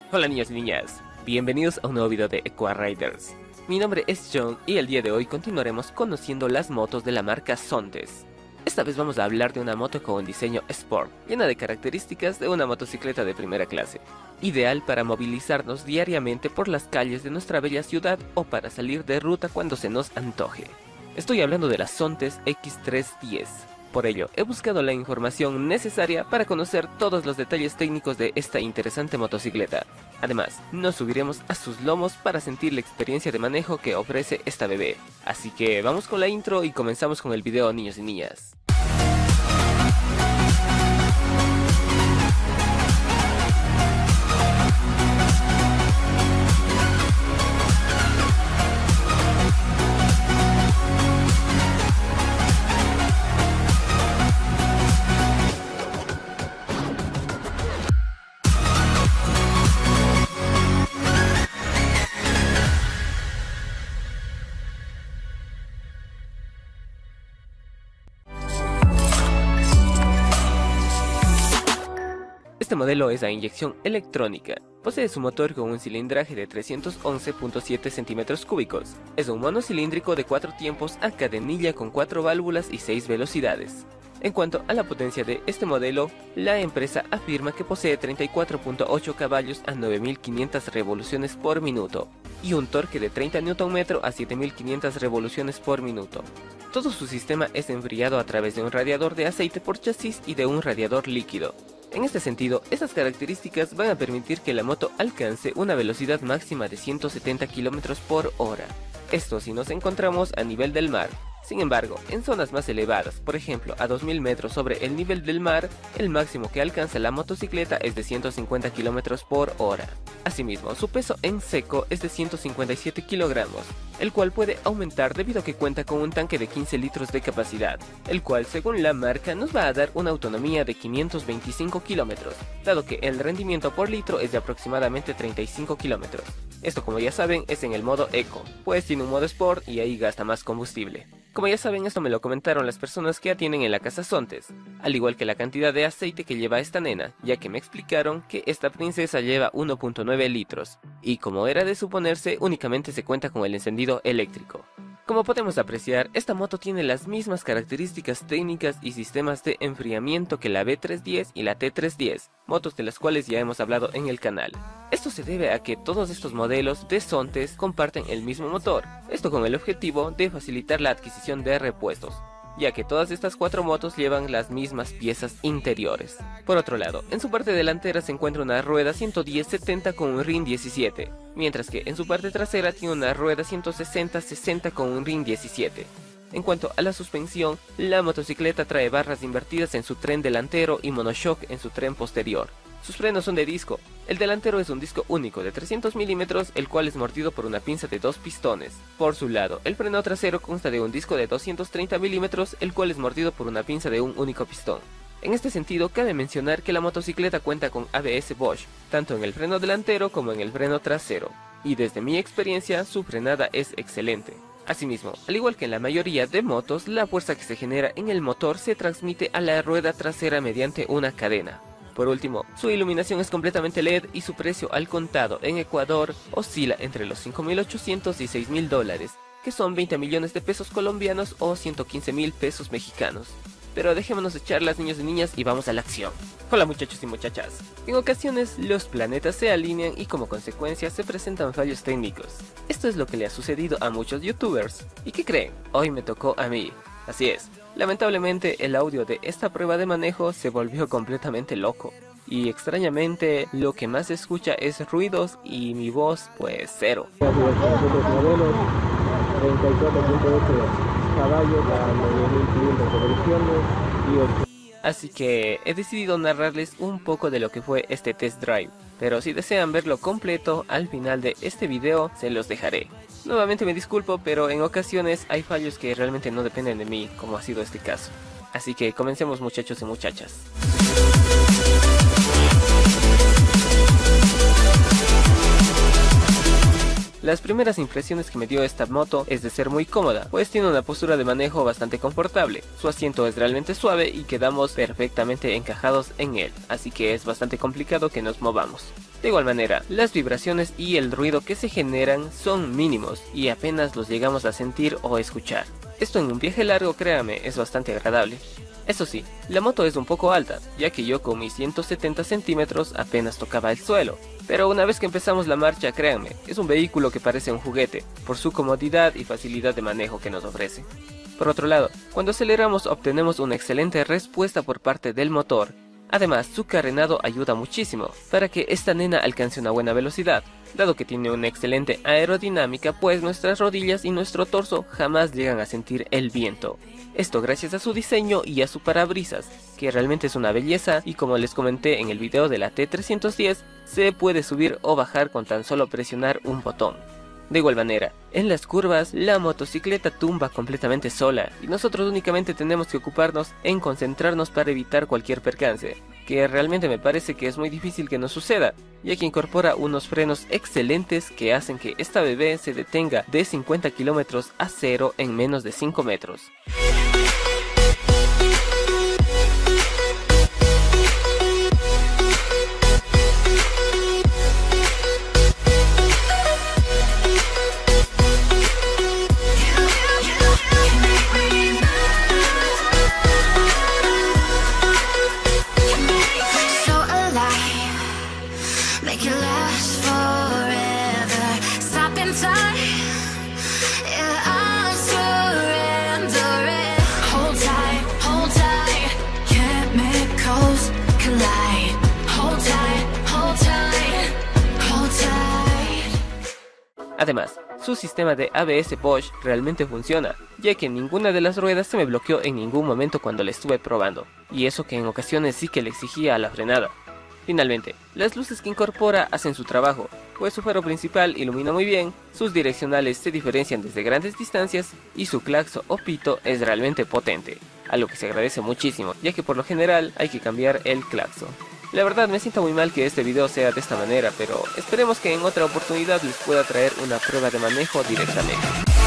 Hola niños y niñas, bienvenidos a un nuevo video de Equa Riders. Mi nombre es John y el día de hoy continuaremos conociendo las motos de la marca Zontes. Esta vez vamos a hablar de una moto con un diseño sport, llena de características de una motocicleta de primera clase, ideal para movilizarnos diariamente por las calles de nuestra bella ciudad o para salir de ruta cuando se nos antoje. Estoy hablando de la Zontes X310. Por ello, he buscado la información necesaria para conocer todos los detalles técnicos de esta interesante motocicleta. Además, nos subiremos a sus lomos para sentir la experiencia de manejo que ofrece esta bebé. Así que vamos con la intro y comenzamos con el video, niños y niñas. Este modelo es a inyección electrónica. Posee su motor con un cilindraje de 311.7 centímetros cúbicos. Es un monocilíndrico de 4 tiempos a cadenilla con 4 válvulas y 6 velocidades. En cuanto a la potencia de este modelo, la empresa afirma que posee 34.8 caballos a 9.500 revoluciones por minuto y un torque de 30 Nm a 7.500 revoluciones por minuto. Todo su sistema es enfriado a través de un radiador de aceite por chasis y de un radiador líquido. En este sentido, estas características van a permitir que la moto alcance una velocidad máxima de 170 km por hora. Esto si nos encontramos a nivel del mar. Sin embargo, en zonas más elevadas, por ejemplo a 2000 metros sobre el nivel del mar, el máximo que alcanza la motocicleta es de 150 km por hora. Asimismo, su peso en seco es de 157 kilogramos, el cual puede aumentar debido a que cuenta con un tanque de 15 litros de capacidad, el cual según la marca nos va a dar una autonomía de 525 kilómetros, dado que el rendimiento por litro es de aproximadamente 35 kilómetros. Esto, como ya saben, es en el modo Eco, pues tiene un modo Sport y ahí gasta más combustible. Como ya saben, esto me lo comentaron las personas que atienden en la casa Zontes, al igual que la cantidad de aceite que lleva esta nena, ya que me explicaron que esta princesa lleva 1.9 litros, y como era de suponerse, únicamente se cuenta con el encendido eléctrico. Como podemos apreciar, esta moto tiene las mismas características técnicas y sistemas de enfriamiento que la B310 y la T310, motos de las cuales ya hemos hablado en el canal. Esto se debe a que todos estos modelos de Zontes comparten el mismo motor, esto con el objetivo de facilitar la adquisición de repuestos, ya que todas estas 4 motos llevan las mismas piezas interiores. Por otro lado, en su parte delantera se encuentra una rueda 110-70 con un rin 17, mientras que en su parte trasera tiene una rueda 160-60 con un rin 17. En cuanto a la suspensión, la motocicleta trae barras invertidas en su tren delantero y monoshock en su tren posterior. Sus frenos son de disco. El delantero es un disco único de 300 milímetros, el cual es mordido por una pinza de 2 pistones. Por su lado, el freno trasero consta de un disco de 230 milímetros, el cual es mordido por una pinza de un único pistón. En este sentido, cabe mencionar que la motocicleta cuenta con ABS Bosch, tanto en el freno delantero como en el freno trasero, y desde mi experiencia, su frenada es excelente. Asimismo, al igual que en la mayoría de motos, la fuerza que se genera en el motor se transmite a la rueda trasera mediante una cadena. Por último, su iluminación es completamente LED y su precio al contado en Ecuador oscila entre los $5.800 y $6.000, que son 20 millones de pesos colombianos o 115.000 pesos mexicanos. Pero dejémonos de charlas, niños y niñas, y vamos a la acción. Hola muchachos y muchachas. En ocasiones los planetas se alinean y como consecuencia se presentan fallos técnicos. Esto es lo que le ha sucedido a muchos youtubers. ¿Y qué creen? Hoy me tocó a mí. Así es. Lamentablemente el audio de esta prueba de manejo se volvió completamente loco. Y extrañamente lo que más se escucha es ruidos y mi voz pues cero. Así que he decidido narrarles un poco de lo que fue este test drive. Pero si desean verlo completo, al final de este video se los dejaré. Nuevamente me disculpo, pero en ocasiones hay fallos que realmente no dependen de mí, como ha sido este caso. Así que comencemos muchachos y muchachas. Las primeras impresiones que me dio esta moto es de ser muy cómoda, pues tiene una postura de manejo bastante confortable, su asiento es realmente suave y quedamos perfectamente encajados en él, así que es bastante complicado que nos movamos. De igual manera, las vibraciones y el ruido que se generan son mínimos y apenas los llegamos a sentir o escuchar. Esto en un viaje largo, créame, es bastante agradable. Eso sí, la moto es un poco alta, ya que yo con mis 170 centímetros apenas tocaba el suelo. Pero una vez que empezamos la marcha, créanme, es un vehículo que parece un juguete, por su comodidad y facilidad de manejo que nos ofrece. Por otro lado, cuando aceleramos obtenemos una excelente respuesta por parte del motor. Además, su carenado ayuda muchísimo para que esta nena alcance una buena velocidad, dado que tiene una excelente aerodinámica, pues nuestras rodillas y nuestro torso jamás llegan a sentir el viento. Esto gracias a su diseño y a su parabrisas, que realmente es una belleza, y como les comenté en el video de la T310, se puede subir o bajar con tan solo presionar un botón. De igual manera, en las curvas, la motocicleta tumba completamente sola y nosotros únicamente tenemos que ocuparnos en concentrarnos para evitar cualquier percance, que realmente me parece que es muy difícil que nos suceda, ya que incorpora unos frenos excelentes que hacen que esta bebé se detenga de 50 km a 0 en menos de 5 metros. Además, su sistema de ABS Bosch realmente funciona, ya que ninguna de las ruedas se me bloqueó en ningún momento cuando la estuve probando, y eso que en ocasiones sí que le exigía a la frenada. Finalmente, las luces que incorpora hacen su trabajo, pues su faro principal ilumina muy bien, sus direccionales se diferencian desde grandes distancias y su claxon o pito es realmente potente, algo que se agradece muchísimo, ya que por lo general hay que cambiar el claxon. La verdad me siento muy mal que este video sea de esta manera, pero esperemos que en otra oportunidad les pueda traer una prueba de manejo directamente.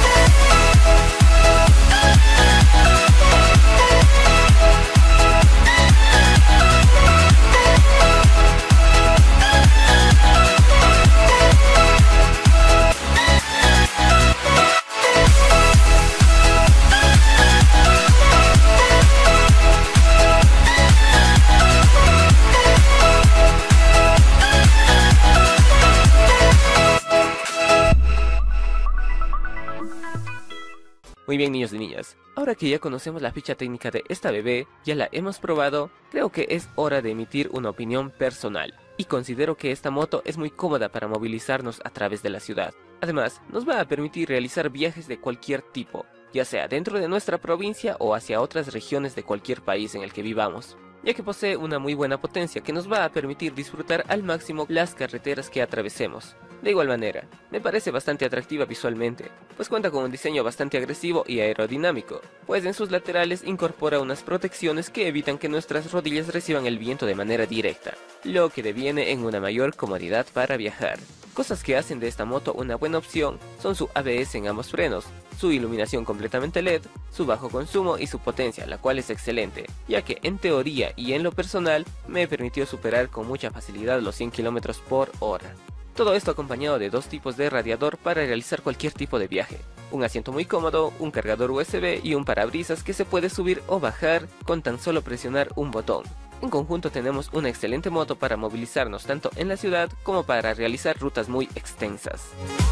Muy bien, niños y niñas, ahora que ya conocemos la ficha técnica de esta bebé, ya la hemos probado, creo que es hora de emitir una opinión personal. Y considero que esta moto es muy cómoda para movilizarnos a través de la ciudad. Además, nos va a permitir realizar viajes de cualquier tipo, ya sea dentro de nuestra provincia o hacia otras regiones de cualquier país en el que vivamos, ya que posee una muy buena potencia que nos va a permitir disfrutar al máximo las carreteras que atravesemos. De igual manera, me parece bastante atractiva visualmente, pues cuenta con un diseño bastante agresivo y aerodinámico, pues en sus laterales incorpora unas protecciones que evitan que nuestras rodillas reciban el viento de manera directa, lo que deviene en una mayor comodidad para viajar. Cosas que hacen de esta moto una buena opción son su ABS en ambos frenos, su iluminación completamente LED, su bajo consumo y su potencia, la cual es excelente, ya que en teoría y en lo personal me permitió superar con mucha facilidad los 100 km por hora. Todo esto acompañado de dos tipos de radiador para realizar cualquier tipo de viaje, un asiento muy cómodo, un cargador USB y un parabrisas que se puede subir o bajar con tan solo presionar un botón. En conjunto tenemos una excelente moto para movilizarnos tanto en la ciudad como para realizar rutas muy extensas.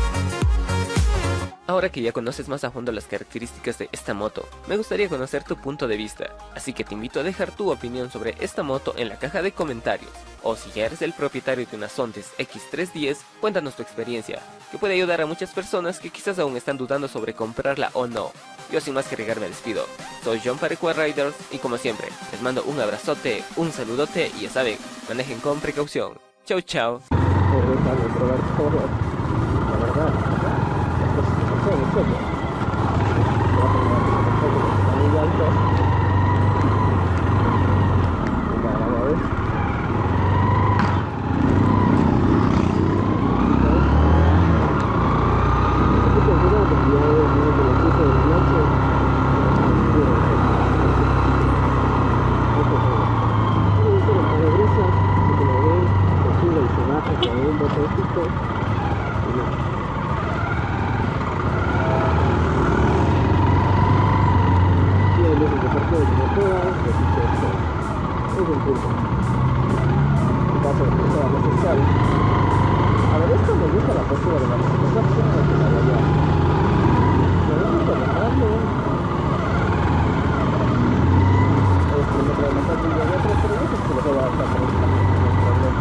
Ahora que ya conoces más a fondo las características de esta moto, me gustaría conocer tu punto de vista, así que te invito a dejar tu opinión sobre esta moto en la caja de comentarios, o si ya eres el propietario de una Sontes X310, cuéntanos tu experiencia, que puede ayudar a muchas personas que quizás aún están dudando sobre comprarla o no. Yo sin más que agregar me despido, soy John Parecua Riders y como siempre, les mando un abrazote, un saludote y ya saben, manejen con precaución. Chau chau. esto. Y hay luces de parqueo como todas, así que esto es un punto. En caso de que sea necesario. A ver, esto me gusta la postura de la motocicleta, que la voy a... Me gusta dejarlo. Me trae más fácil de otro, pero no sé si lo voy a adaptar por esta problema.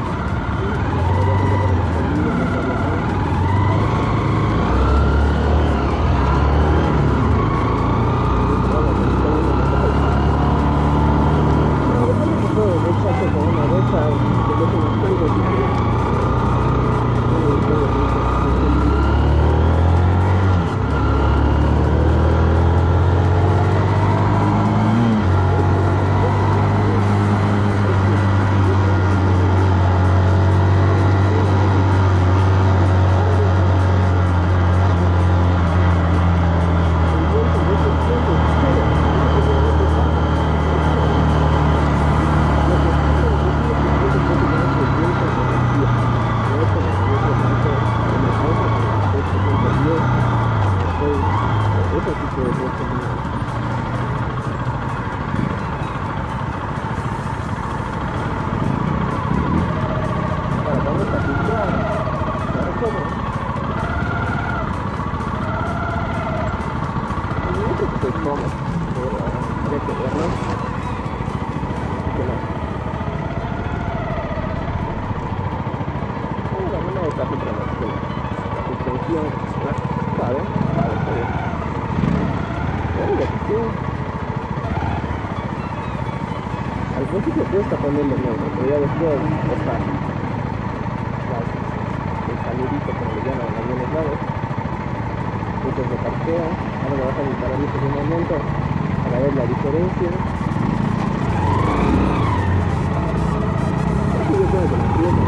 Al principio cuesta ponerle negro, pero ya después está el saludito como le llaman en algunos lados. Luces de parqueo, ahora me vas a disparar luces de un momento para ver la diferencia. Aquí yo tengo que la pieza.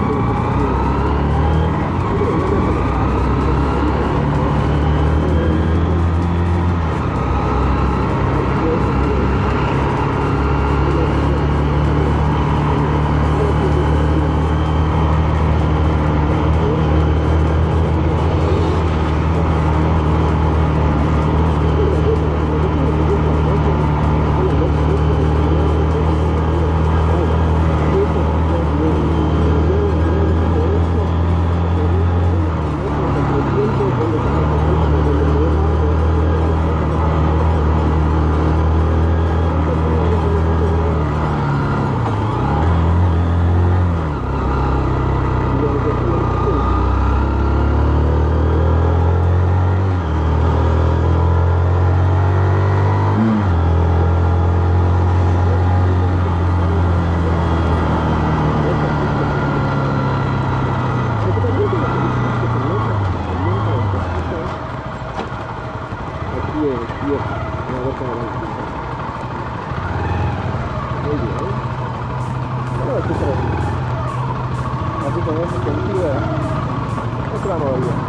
Así con ese sentido, esto va muy bien.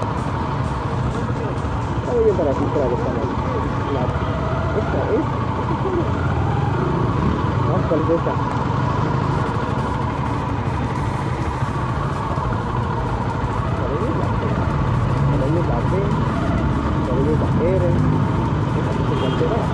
Está muy bien para filtrar esta mano. Esta es. Vamos a ver esta. Por ahí es la B. Por ahí es la R. Esta no se altera.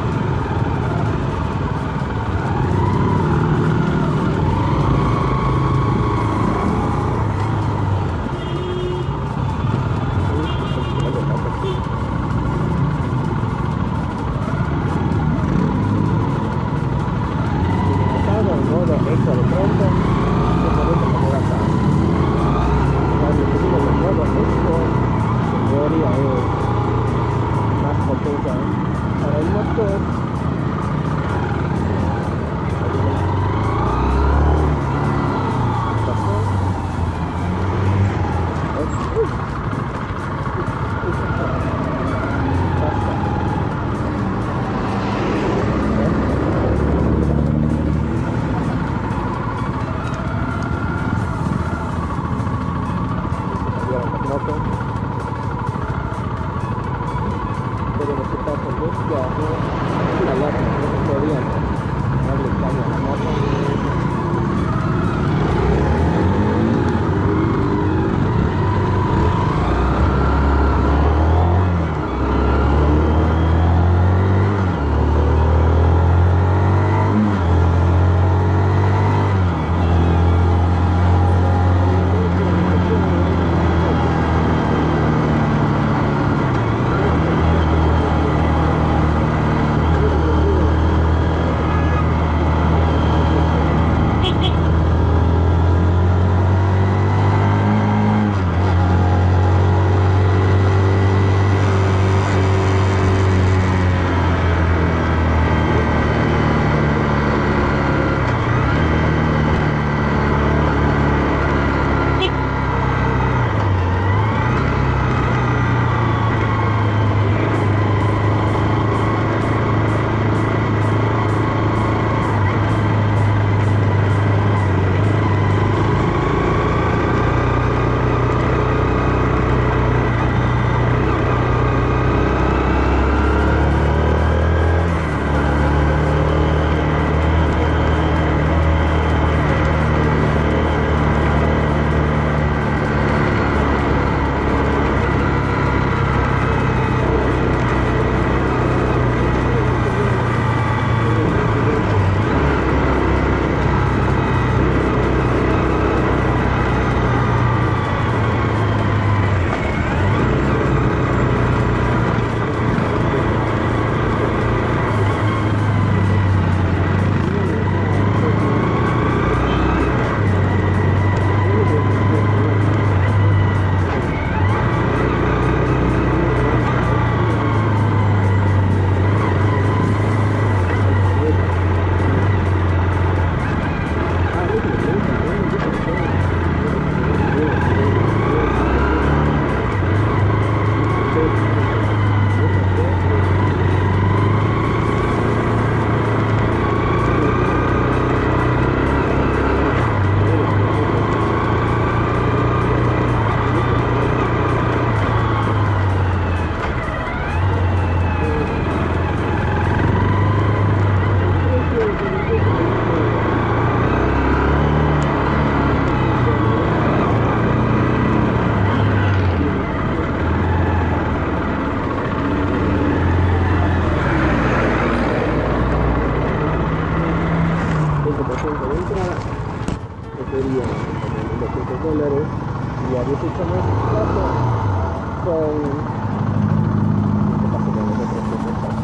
Y a 18 meses plazo con... ¿Qué pasa con los otros tiempos?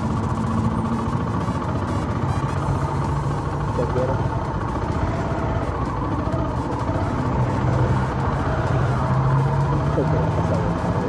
¿Te quiero? ¿Qué quiero pasar?